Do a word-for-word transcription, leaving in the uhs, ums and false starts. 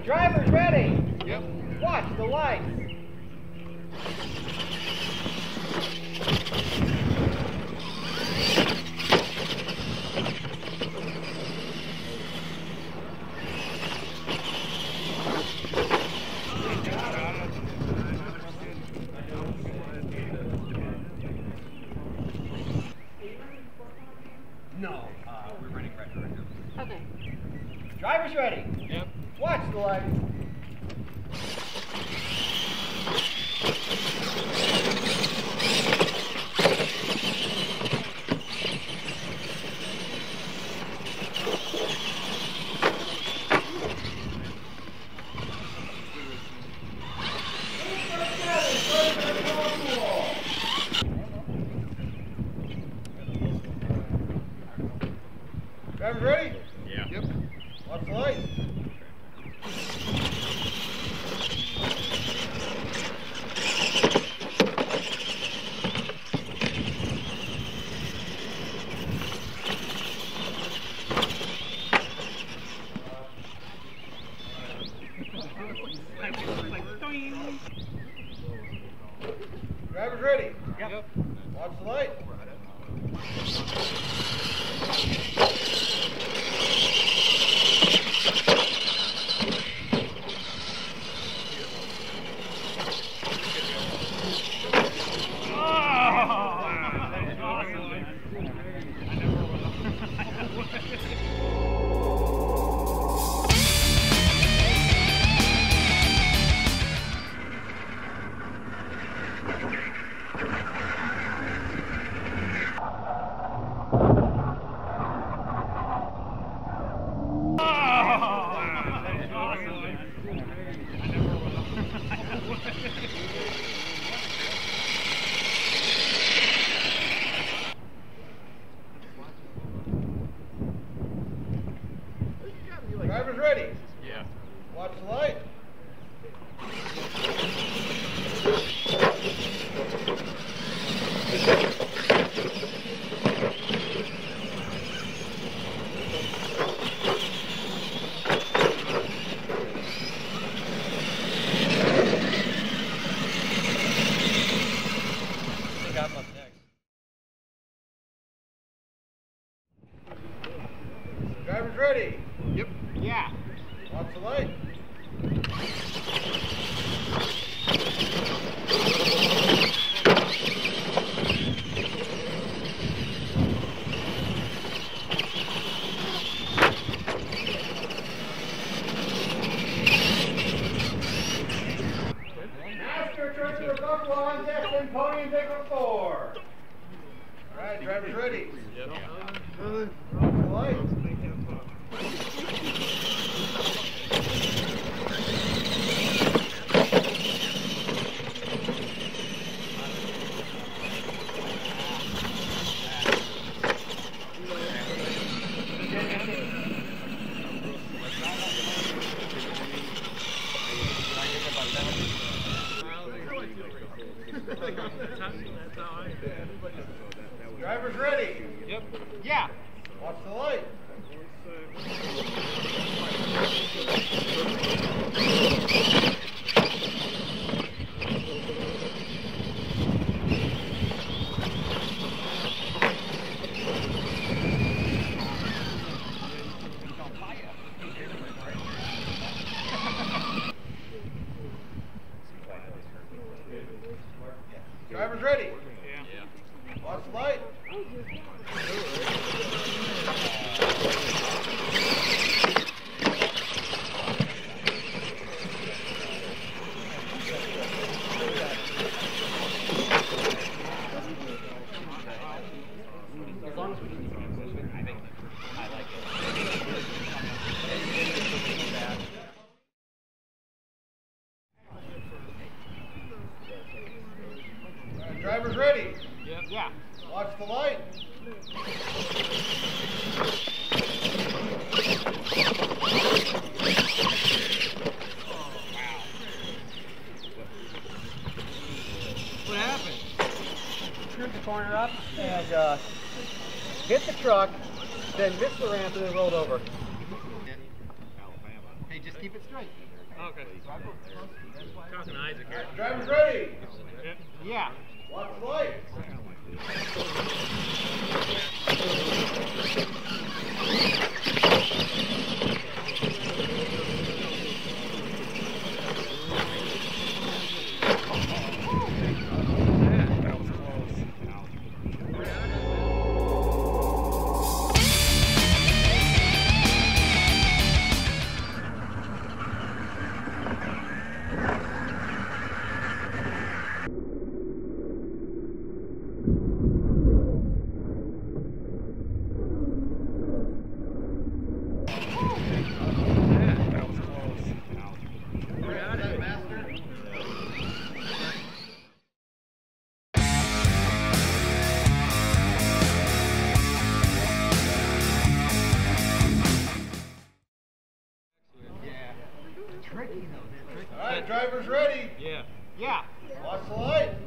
Driver's ready. Yep. Watch the lights. No, uh, we're running retro right now. Okay. Driver's ready. Yep. Watch the lights. Driver's ready? Yeah. Yep. Watch the lights. Driver's ready? Yep. Watch the light. Driver's ready? Yeah. Watch the light. I think I'm up next. Driver's ready? Yep. Yeah. Watch the light. Master Treasurer Buckle on deck and pony and take four. All right, driver's ready. Yep. Watch the light. Driver's ready. Yep. Yeah. Watch the light. Driver's ready. Yeah. Watch the light. As long as we can keep it moving, I think I like it. Right, driver's ready. Yep. Yeah. Watch the light. What happened? Turned the corner up and uh, hit the truck, then missed the ramp and then rolled over. Alabama. Hey, Hey, just keep it straight. Okay. Talking to Isaac here. Drivers ready. Yeah. Watch the light. Tricky though, they're tricky. All right, drivers ready. Yeah. Yeah. Watch the light.